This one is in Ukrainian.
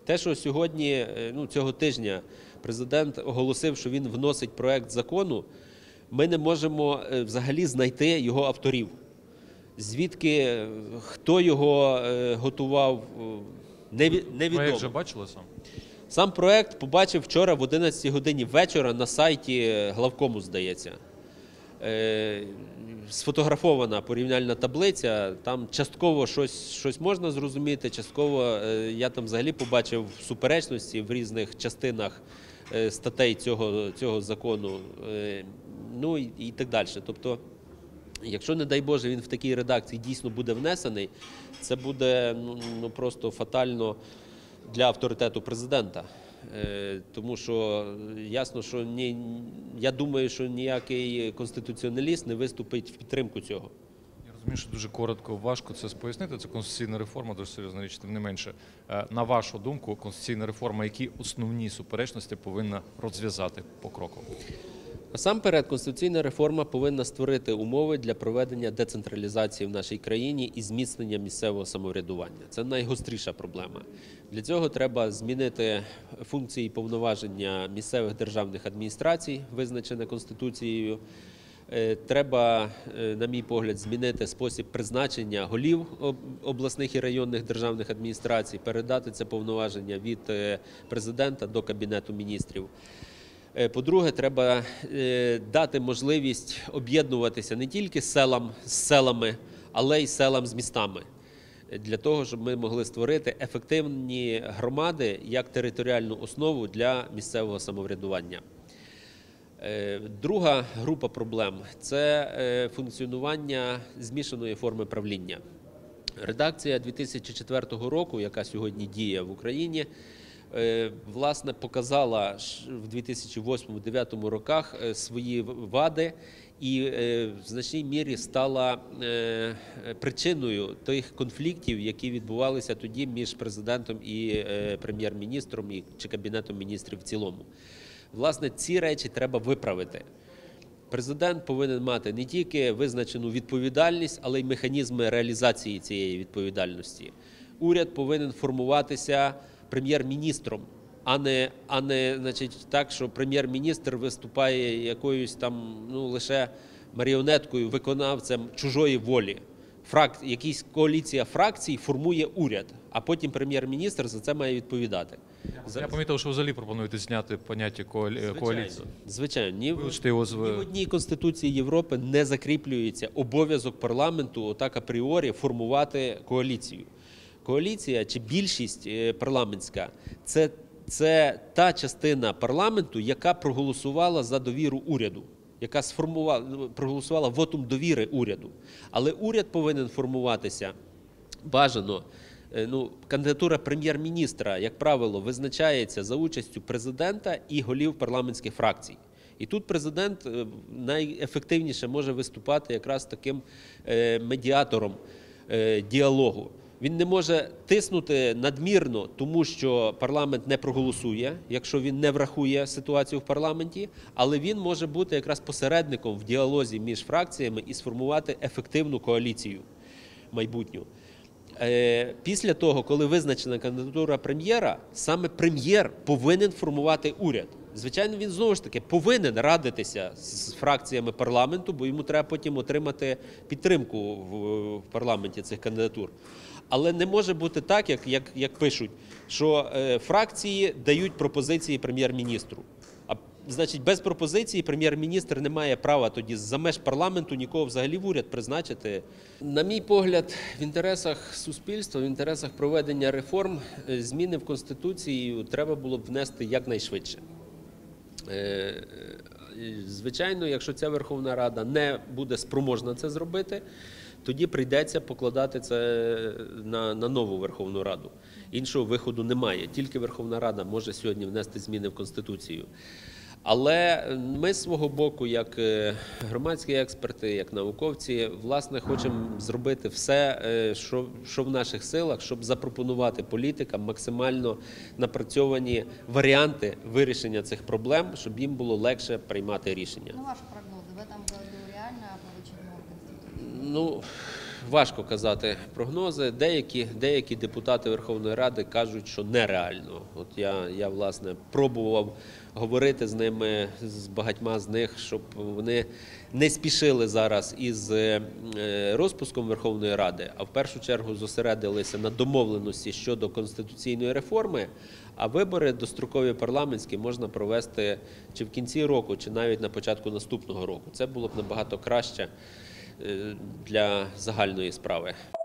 Те, що сьогодні, цього тижня президент оголосив, що він вносить проект закону, ми не можемо взагалі знайти його авторів. Звідки, хто його готував, невідомо. Проект вже бачили сам? Сам проект побачив вчора в 11 годині вечора на сайті главкому, здається. Сфотографована порівняльна таблиця, там частково щось можна зрозуміти, частково я там взагалі побачив суперечності в різних частинах статей цього закону, і так далі. Тобто, якщо, не дай Боже, він в такій редакції дійсно буде внесений, це буде просто фатально для авторитету президента. Тому що ясно, що я думаю, що ніякий конституціоналіст не виступить в підтримку цього. Я розумію, що дуже коротко, важко це пояснити. Це конституційна реформа, дуже серйозна річ, тим не менше. На вашу думку, конституційна реформа, які основні суперечності повинна розв'язати покроково? Насамперед, конституційна реформа повинна створити умови для проведення децентралізації в нашій країні і зміцнення місцевого самоврядування. Це найгостріша проблема. Для цього треба змінити функції і повноваження місцевих державних адміністрацій, визначене Конституцією. Треба, на мій погляд, змінити спосіб призначення голів обласних і районних державних адміністрацій, передати це повноваження від президента до Кабінету міністрів. По-друге, треба дати можливість об'єднуватися не тільки з селами, але й селам з містами, для того, щоб ми могли створити ефективні громади як територіальну основу для місцевого самоврядування. Друга група проблем – це функціонування змішаної форми правління. Редакція 2004 року, яка сьогодні діє в Україні, власне, показала в 2008-2009 роках свої вади і в значній мірі стала причиною тих конфліктів, які відбувалися тоді між президентом і прем'єр-міністром чи Кабінетом міністрів в цілому. Власне, ці речі треба виправити. Президент повинен мати не тільки визначену відповідальність, але й механізми реалізації цієї відповідальності. Уряд повинен формуватися прем'єр-міністром, а не так, що прем'єр-міністр виступає якоюсь там лише маріонеткою, виконавцем чужої волі. Якась коаліція фракцій формує уряд, а потім прем'єр-міністр за це має відповідати. Я помітив, що взагалі пропонуєте зняти поняття коаліції. Звичайно. Ні в одній Конституції Європи не закріплюється обов'язок парламенту отак апріорі формувати коаліцію. Коаліція чи більшість парламентська – це та частина парламенту, яка проголосувала за довіру уряду, яка проголосувала вотум довіри уряду. Але уряд повинен формуватися бажано. Кандидатура прем'єр-міністра, як правило, визначається за участю президента і голів парламентських фракцій. І тут президент найефективніше може виступати якраз таким медіатором діалогу. Він не може тиснути надмірно, тому що парламент не проголосує, якщо він не врахує ситуацію в парламенті, але він може бути якраз посередником в діалозі між фракціями і сформувати ефективну коаліцію майбутню. Після того, коли визначена кандидатура прем'єра, саме прем'єр повинен формувати уряд. Звичайно, він знову ж таки повинен радитися з фракціями парламенту, бо йому треба потім отримати підтримку в парламенті цих кандидатур. Але не може бути так, як пишуть, що фракції дають пропозиції прем'єр-міністру. Значить, без пропозиції прем'єр-міністр не має права тоді за меж парламенту нікого взагалі в уряд призначити. На мій погляд, в інтересах суспільства, в інтересах проведення реформ, зміни в Конституцію треба було б внести якнайшвидше. Звичайно, якщо ця Верховна Рада не буде спроможна це зробити, тоді прийдеться покладати це на нову Верховну Раду. Іншого виходу немає. Тільки Верховна Рада може сьогодні внести зміни в Конституцію. Але ми з свого боку, як громадські експерти, як науковці, власне, хочемо зробити все, що в наших силах, щоб запропонувати політикам максимально напрацьовані варіанти вирішення цих проблем, щоб їм було легше приймати рішення. Ваші прогнози в этом году реально получить нову Конституцію? важко казати прогнози. Деякі депутати Верховної Ради кажуть, що нереально. От я власне, пробував говорити з ними, з багатьма з них, щоб вони не спішили зараз із розпуском Верховної Ради, а в першу чергу зосередилися на домовленості щодо конституційної реформи, а вибори дострокові парламентські можна провести чи в кінці року, чи навіть на початку наступного року. Це було б набагато краще для загальної справи.